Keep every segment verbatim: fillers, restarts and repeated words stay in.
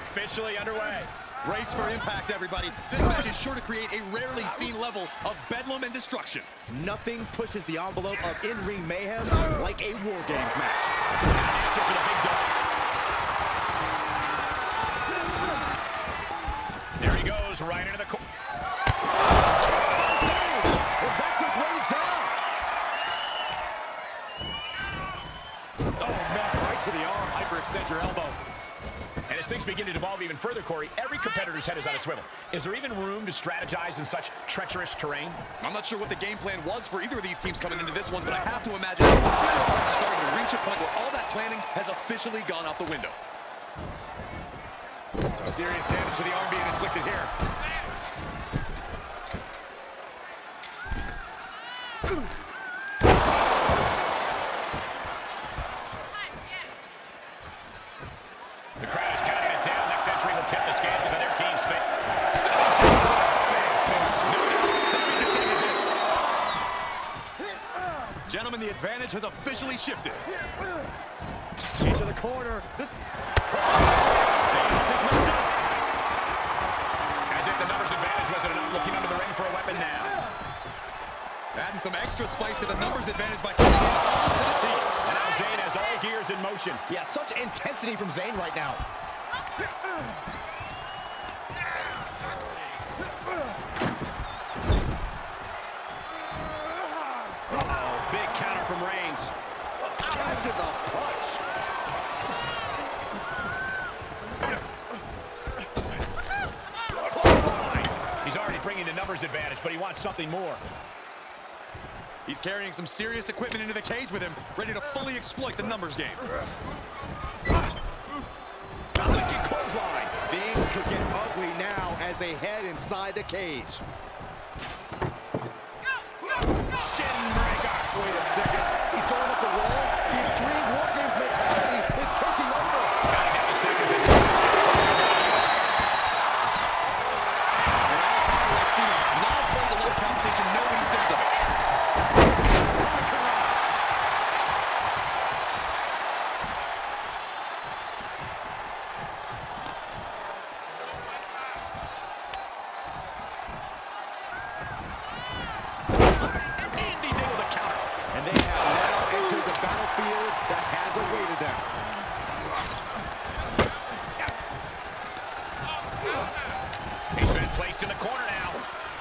officially underway. Brace for impact, everybody. This match is sure to create a rarely seen level of bedlam and destruction. Nothing pushes the envelope of in-ring mayhem like a War Games match. An answer for the big dog. There he goes, right into the corner. That took Reigns down. Oh, man, right to the arm. Hyperextend your elbow. And as things begin to devolve even further, Corey, every competitor's head is on a swivel. Is there even room to strategize in such treacherous terrain? I'm not sure what the game plan was for either of these teams coming into this one, but I have to imagine it's starting to reach a point where all that planning has officially gone out the window. Some serious damage to the arm being inflicted here. The crowd is counting it down. Next entry will tip the scales on their team's fate. Gentlemen, the advantage has officially shifted. Into the corner. This. As if the numbers advantage wasn't enough, looking under the ring for a weapon now. Adding some extra spice to the numbers advantage by kicking it all to the teeth. And now Zayn has all gears in motion. Yeah, such intensity from Zayn right now. Uh-oh, big counter from Reigns. Catches a punch. He's already bringing the numbers advantage, but he wants something more. He's carrying some serious equipment into the cage with him, ready to fully exploit the numbers game. A wicked clothesline. Things could get ugly now as they head inside the cage. Shin breaker. Wait a second. He's going up the wall. The extreme War Games mentality is taking over. Gotta get the seconds in. And all time like Cena, not afraid to let his competition know what he thinks of it. And they have now entered the battlefield that has awaited them. He's been placed in the corner now.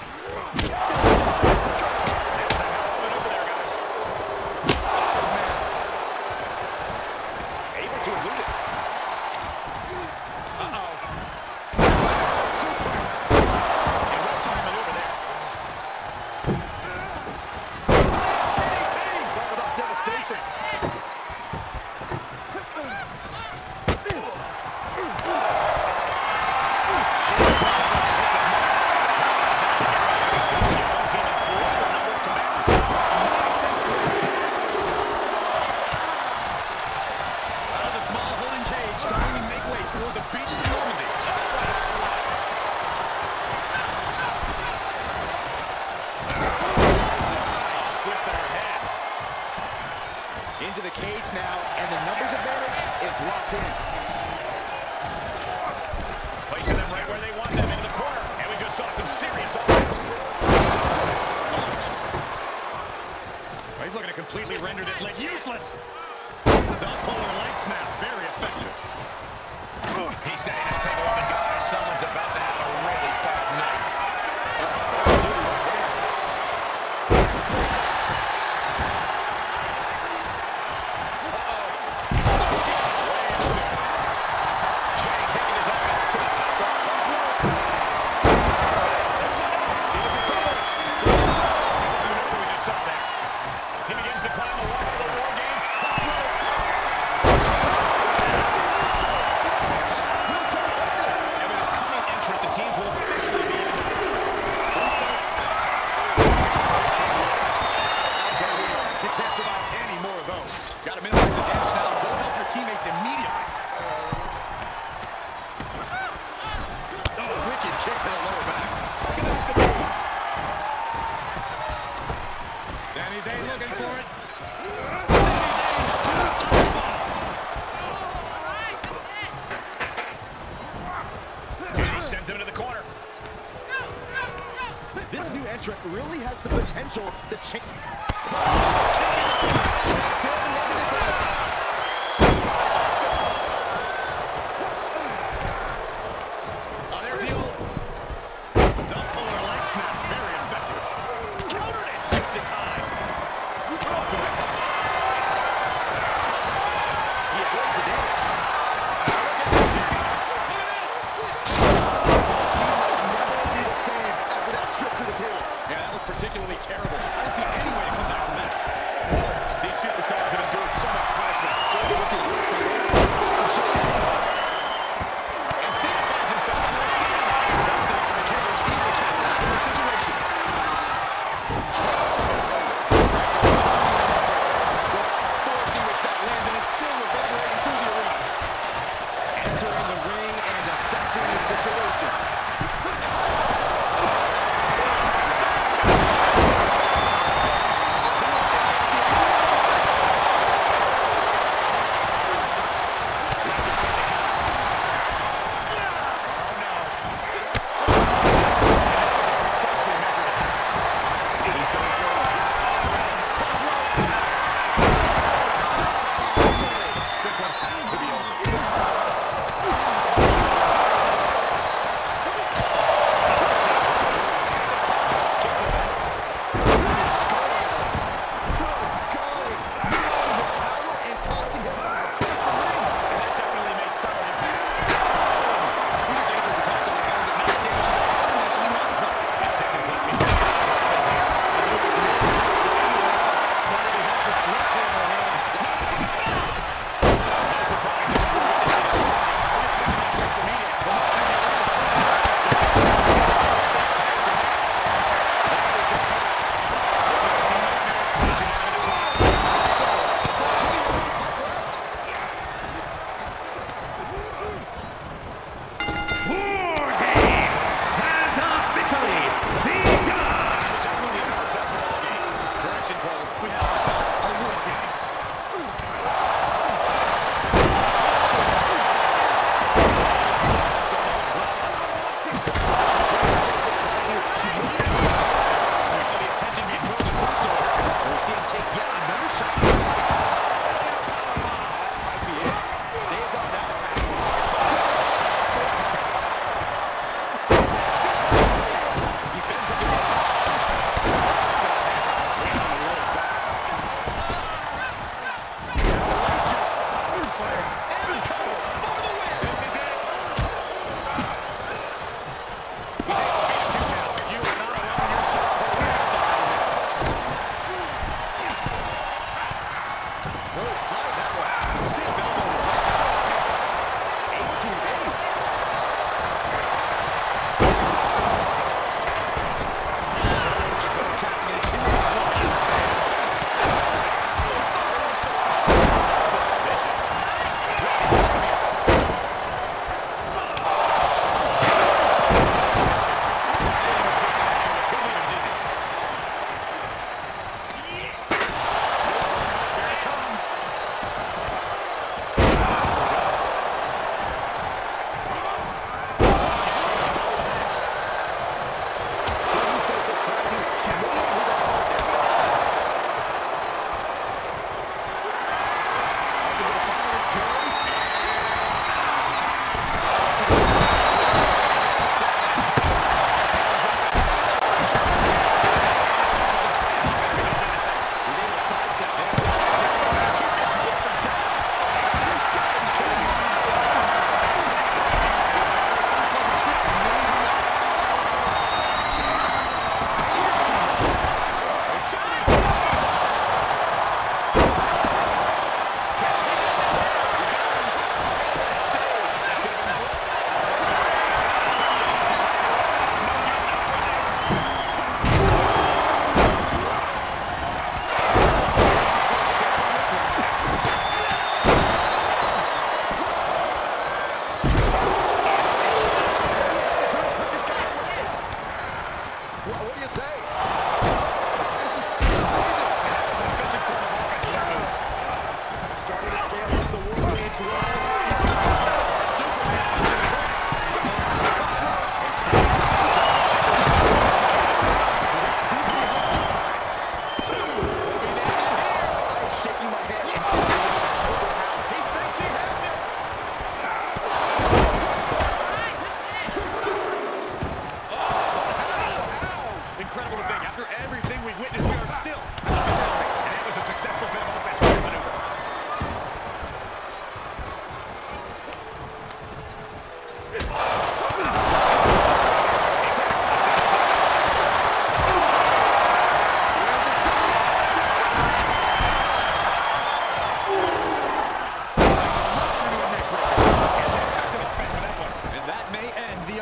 Able to elude it. Uh-oh. Suplex. A well-timed maneuver there. Devastation. Into the cage now, and the numbers advantage is locked in. Placing them right where they want them, into the corner. And we just saw some serious offense. Well, he's looking to completely render this leg useless. Stop pulling the light snap. Very effective. He's saying this table up, and guys, someone's about to have a really bad night. Got to minimize the damage now. Go help your teammates immediately. Oh, wicked kick to the lower back. Sami Zayn looking for it. Sami Zayn. him into the corner. This new entrant really has the potential to change. On their field. Stump puller leg snap. Very effective. Countered it. Just in time. Oh, with that punch. He avoids the damage. Yeah, that looked particularly terrible. I didn't see any way to come back from that. These superstars have endured so much punishment. So they're looking and Cena finds himself on the receiving line. That's the Ultimate Killers able to capitalize on the situation. The force in which that landed is still reverberating through the arena. Entering the ring and assessing the situation.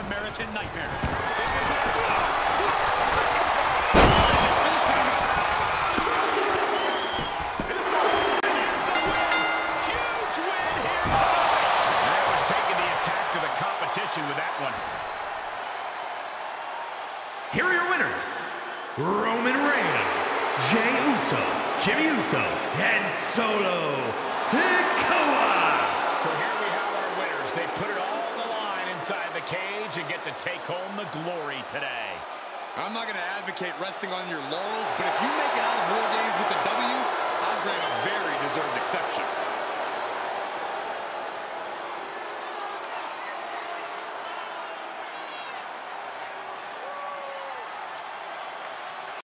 American Nightmare. With that one. Here are your winners, Roman Reigns, Jey Uso, Jimmy Uso, and Solo Sikoa. So here we have our winners. They put it all on the line inside the cage and get to take home the glory today. I'm not going to advocate resting on your laurels, but if you make it out of War Games with the W, I'll grant a very deserved exception.